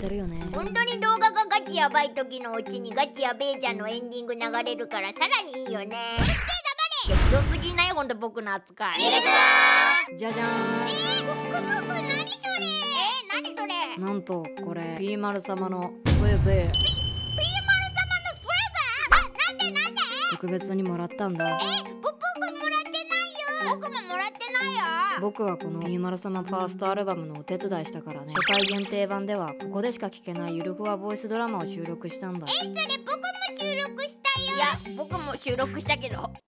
るよね。 本当に動画がガチやばい時のうちにガチやべえちゃんのエンディング流れるからさらにいいよね。いや、ひどすぎない？ほんと僕の扱い。 じゃじゃーん。 くまくん何それ？何それ？ なんとこれピーマル様のそれでなんで特別にもらったんだ。 僕もらってないよ。僕ももらってないよ。 僕はこのピーマル様ファーストアルバムのお手伝いしたからね。初回限定版ではここでしか聞けないゆるふわボイスドラマを収録したんだ。 それ僕も収録したよ。いや、僕も収録したけど。は？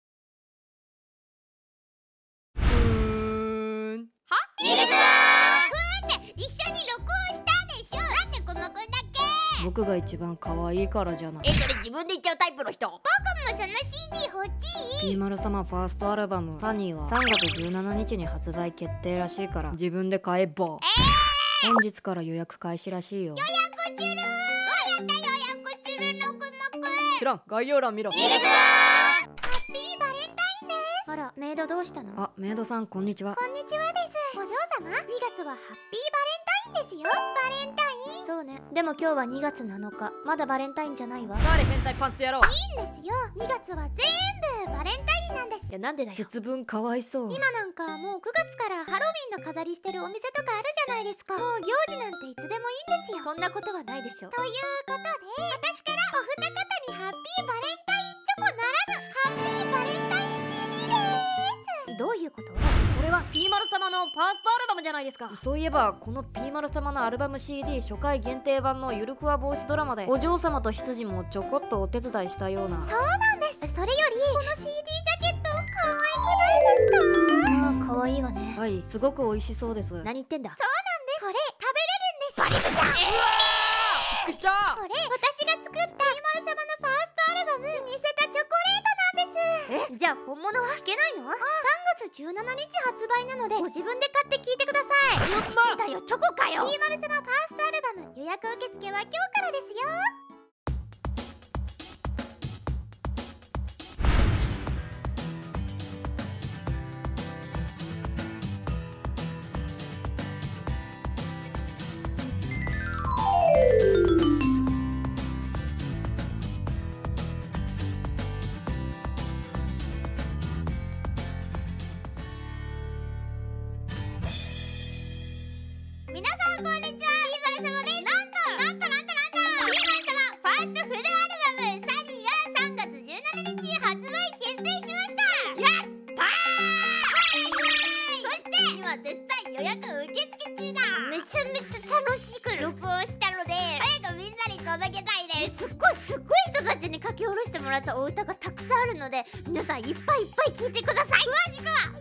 って一緒に録音したでしょ。なんでくまくんだけ？ 僕が一番可愛いからじゃない。 それ自分で言っちゃうタイプの人。僕もその CD 欲しい。 ピーマル様ファーストアルバムサニーは3月17日に発売決定らしいから自分で買えば。本日から予約開始らしいよ。 予約中る。どうやって予約するの？くまくん知らん、概要欄見ろ。 ハッピーバレンタインです。あら、メイドどうしたの？ あ、メイドさんこんにちは。 こんにちはです。お嬢様、2月はハッピーバレンタインですよ。バレンタイン？そうね。でも今日は2月7日。まだバレンタインじゃないわ。 誰変態パンツ野郎。 いいんですよ。2月は全部バレンタインなんです。 いや、なんでだよ。節分かわいそう。 今なんかもう9月からハロウィンの飾りしてるお店とかあるじゃないですか。もう行事なんていつでもいいんですよ。そんなことはないでしょ。ということで、私からお二方にハッピーバレンタインチョコならぬハッピーバレンタイン CD です。どういうこと？ これはピーマル様のファーストアルバムじゃないですか。そういえばこのピーマル様のアルバム CD 初回限定版のゆるふわボイスドラマでお嬢様と執事もちょこっとお手伝いしたような。 そうなんです。それよりこの CD ジャケット可愛くないですか？まあ可愛いわね。 はい、すごく美味しそうです。 何言ってんだ。そうなんです。これ食べれるんです。バリブちゃん。 びっくりした。 これ私が作ったピーマル様のファーストアルバムに似せたチョコレートなんです。じゃあ本物は聞けないの？3月17日発売なのでご自分で買って聞いてください。だよ、チョコかよ。ピーマル様ファーストアルバム予約受付は今日からですよ。皆さんこんにちは、ピーマル様です。なんとピーマル様ファーストフルアルバムサニーが3月17日発売決定しました。やったー。そして今絶賛予約受付中だ。めちゃめちゃ楽しく録音したので早くみんなに届けたいです。すっごい人たちに書き下ろしてもらったお歌がたくさんあるので皆さんいっぱい聴いてください。詳しくは